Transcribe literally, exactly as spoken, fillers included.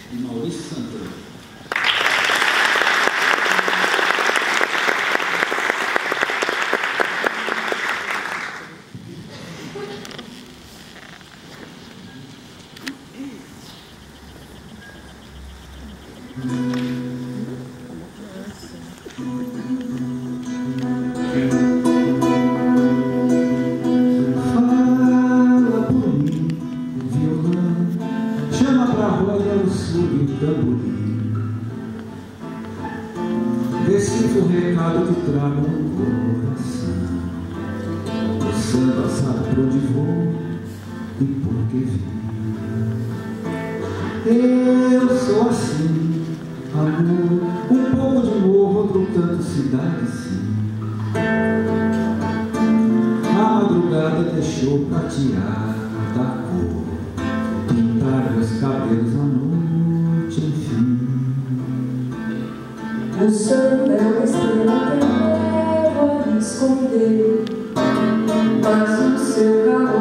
e Maurício Santana. Fala por mim, violão, chama pra roda o sul e tamborim. Decifra o recado que trago no coração. O samba sabe pra onde vou e por que vim. Eu sou assim, amor, um pouco de morro, outro tanto cidade, sim. A madrugada deixou pratear da cor, pintar meus cabelos à noite, enfim. O samba é uma estrela que eu levo a me esconder, mas o seu calor